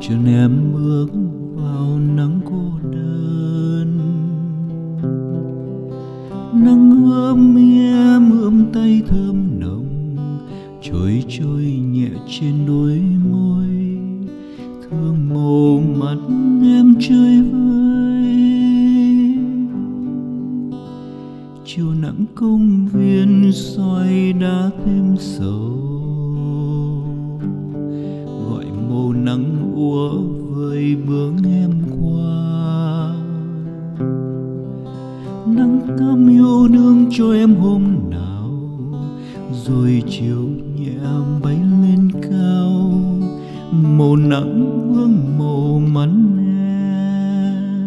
chân em bước vào nắng cô đơn. Nắng ấm em ươm tay thơm nồng, trôi trôi nhẹ trên đôi môi, thương màu mắt em chơi vơi. Chiều nắng công viên soi đá thêm sầu, gọi màu nắng úa vơi bướm em qua. Nắng cam yêu đương cho em hôm nào, rồi chiều nhẹ bay lên cao, màu nắng vương màu mắt em.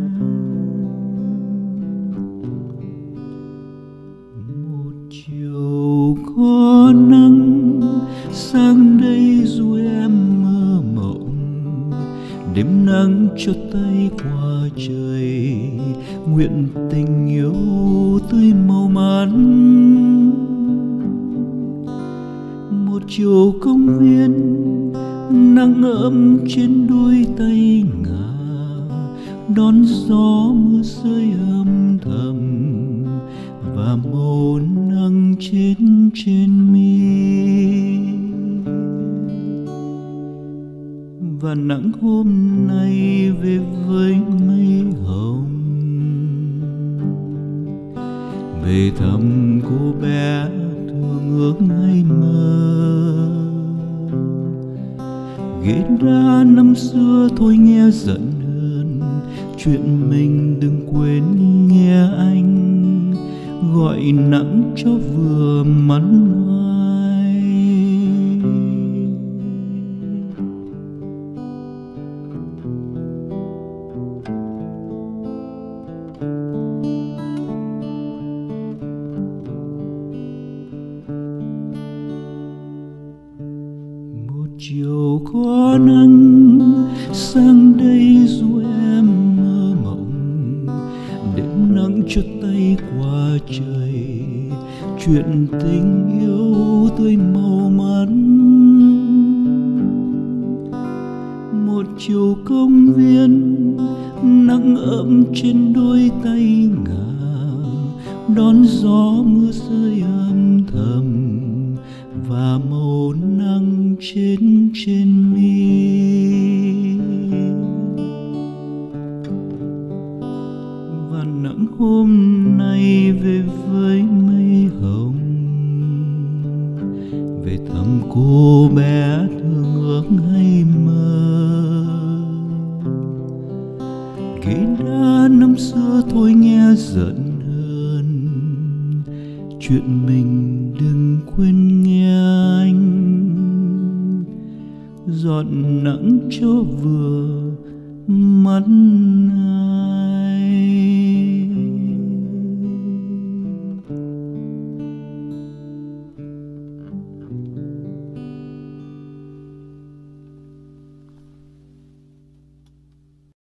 Một chiều có nắng sang đây dù em mơ mộng, đêm nắng cho tay qua trời, nguyện tình yêu tươi màu mắt. Một chiều công viên nắng ấm trên đôi tay ngả, đón gió mưa rơi âm thầm và màu nắng trên mi. Và nắng hôm nay về với mây hồng, về thăm cô bé thương ước ngày mơ. Ghế đá năm xưa thôi nghe giận hơn, chuyện mình đừng quên nghe anh, gọi nắng cho vừa mắt hoài. Một chiều có nắng sang đây dù em mơ mộng, đêm nắng cho tay qua trời, chuyện tình yêu tươi màu mắt. Một chiều công viên nắng ấm trên đôi tay ngả, đón gió mưa rơi âm thầm và màu nắng trên mi. Và nắng hôm nay về với mây hồng, về thăm cô bé thương ước ngày mơ. Ghế đá năm xưa thôi nghe giận hơn, chuyện mình đừng quên nghe anh, giọt nắng cho vừa mắt.